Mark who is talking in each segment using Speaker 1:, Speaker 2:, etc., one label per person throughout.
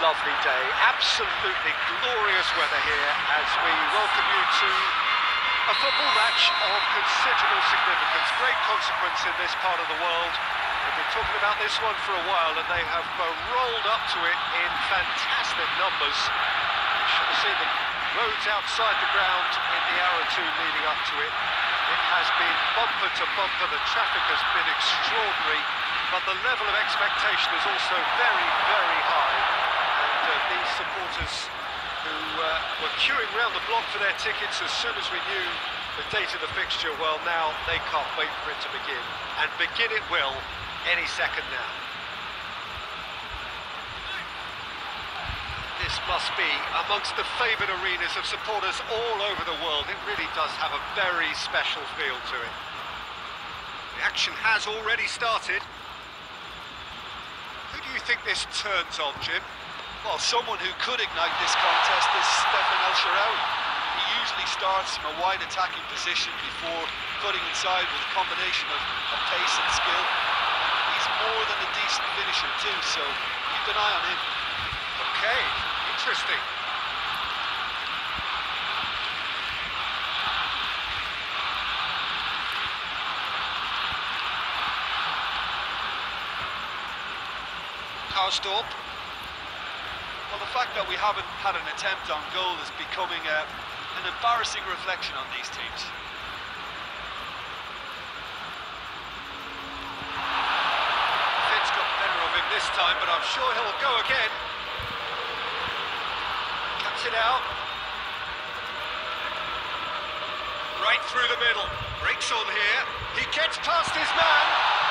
Speaker 1: lovely day, absolutely glorious weather here as we welcome you to a football match of considerable significance, great consequence in this part of the world. We've been talking about this one for a while and they have rolled up to it in fantastic numbers. You should have seen the roads outside the ground in the hour or two leading up to it. It has been bumper to bumper, the traffic has been extraordinary, but the level of expectation is also very, very high. And these supporters who were queuing round the block for their tickets as soon as we knew the date of the fixture, well, now they can't wait for it to begin. And begin it will any second now. This must be amongst the favoured arenas of supporters all over the world. It really does have a very special feel to it. The action has already started. Who do you think this turns on, Jim?
Speaker 2: Well, someone who could ignite this contest is Stefan El Shaarawy. He usually starts from a wide attacking position before cutting inside with a combination of pace and skill. He's more than a decent finisher too, so keep an eye on him.
Speaker 1: Okay, interesting. Karsdorp.
Speaker 2: Well, the fact that we haven't had an attempt on goal is becoming an embarrassing reflection on these teams.
Speaker 1: Finn's got the better of him this time, but I'm sure he'll go again. Cuts it out. Right through the middle. Breaks on here. He gets past his man.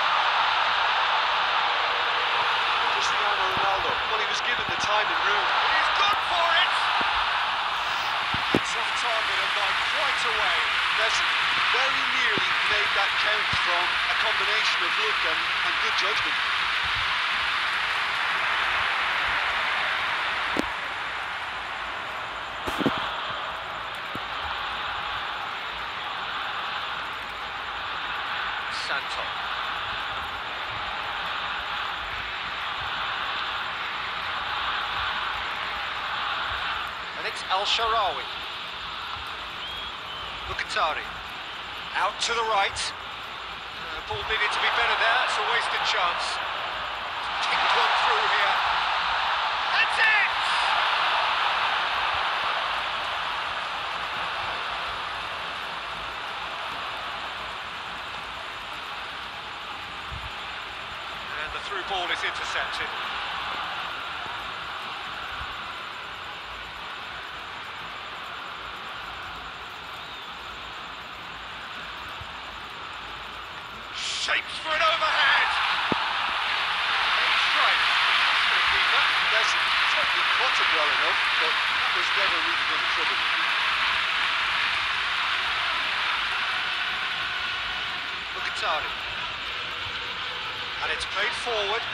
Speaker 2: Cristiano Ronaldo. Well, he was given the time and room.
Speaker 1: He's gone for it! It's off target and by quite a way.
Speaker 2: Messi very nearly made that count from a combination of luck and good judgment.
Speaker 1: Santo. And it's El Shaarawy. Mkhitaryan. Out to the right. Ball needed to be better there, it's a wasted chance. Kicked one through here. That's it! And the through ball is intercepted. Shapes for an overhead! Strike.
Speaker 2: Messi certainly caught it well enough, but that was never really going to trouble him.
Speaker 1: Mkhitaryan. And it's played forward.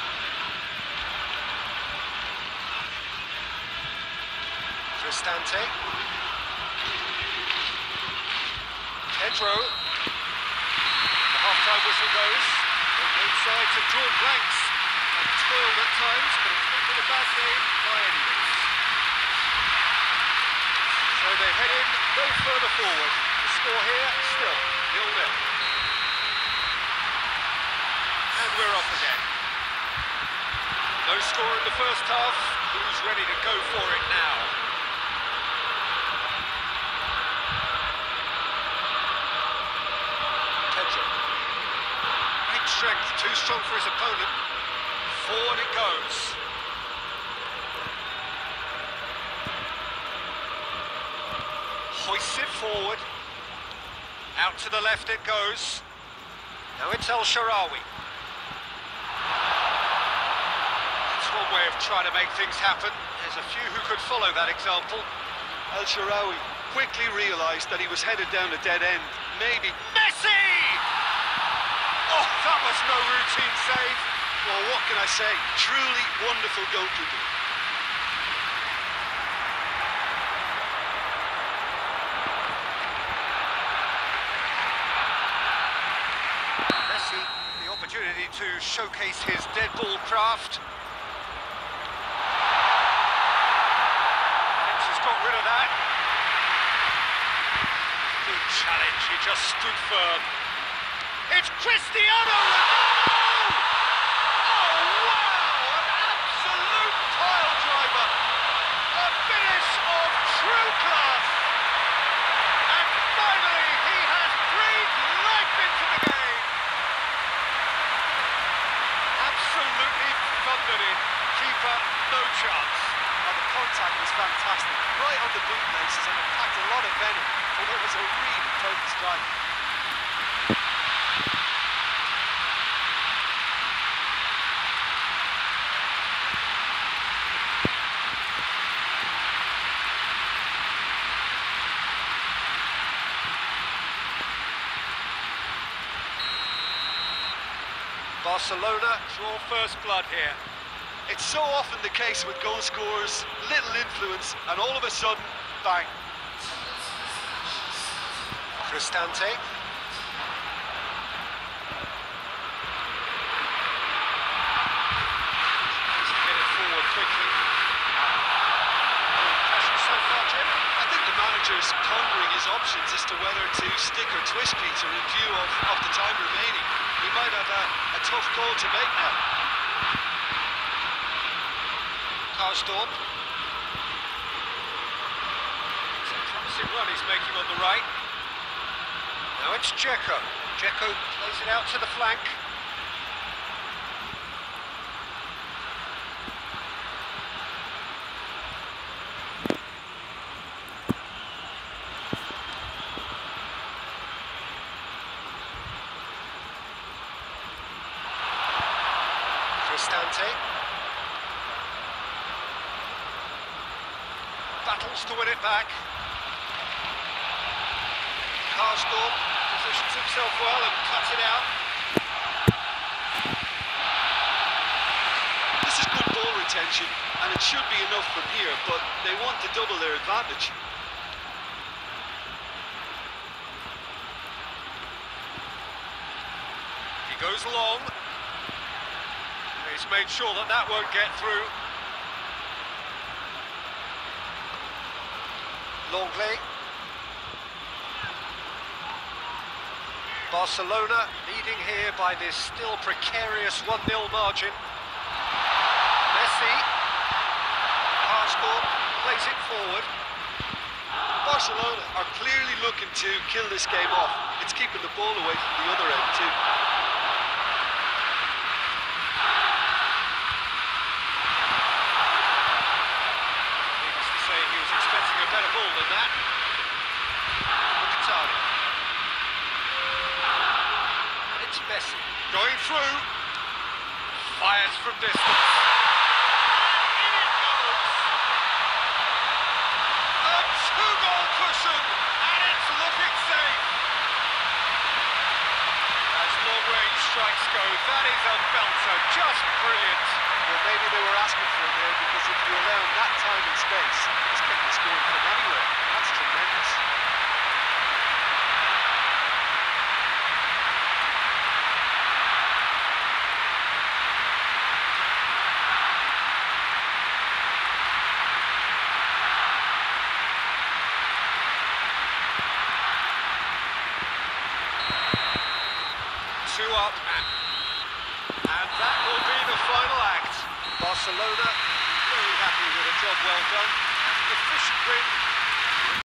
Speaker 1: Cristante. Pedro. The half-time whistle goes. Both sides have drawn blanks and toiled at times, but it's not been a bad game by any means. So they head in no further forward. The score here still 0-0. And we're off again. No score in the first half. Who's ready to go for it now? Pedro. Great strength, too strong for his opponent. Forward it goes. Hoists it forward. Out to the left it goes. Now it's El Shaarawy. That's one way of trying to make things happen. There's a few who could follow that example.
Speaker 2: El Shaarawy quickly realised that he was headed down a dead end. Maybe.
Speaker 1: Messi! Oh, that was no routine save.
Speaker 2: Well, what can I say? Truly wonderful goalkeeping.
Speaker 1: Messi, the opportunity to showcase his dead ball craft. She just stood firm. It's Cristiano Ronaldo! Oh, wow! An absolute pile driver. A finish of true class. And finally, he has breathed life into the game. Absolutely thundered in. Keeper, no chance.
Speaker 2: Oh, the contact was fantastic. Right on the bootlaces, and it packed a lot of venom for what was a really potent strike.
Speaker 1: Barcelona draw first blood here.
Speaker 2: It's so often the case with goal scorers, little influence, and all of a sudden, bang.
Speaker 1: Cristante. He's to get it forward quickly. Pressure so far, Jim?
Speaker 2: I think the manager's pondering his options as to whether to stick or twist Peter in view of the time remaining. He might have a tough call to make now.
Speaker 1: Karsdorp. It's a promising run he's making on the right. Now it's Dzeko. Dzeko plays it out to the flank. Cristante. Battles to win it back. Karsdorp positions himself well and cuts it out.
Speaker 2: This is good ball retention, and it should be enough from here, but they want to double their advantage.
Speaker 1: He goes long. He's made sure that that won't get through. Longley. Barcelona leading here by this still precarious 1-0 margin. Messi. Karsdorp plays it forward.
Speaker 2: Barcelona are clearly looking to kill this game off. It's keeping the ball away from the other end too.
Speaker 1: Needless to say, he was expecting a better ball than that. Mkhitaryan. And it's Messi. Going through. Fires from distance. And in it goes. A two-goal cushion, and it's looking safe. As long-range strikes go, that is a belter, just brilliant.
Speaker 2: Well, maybe they were asking for it there, because if you allow that time and space, this can be scoring from anywhere. That's tremendous.
Speaker 1: Two up, and that will be the final act. Barcelona very happy with a job well done, and an efficient win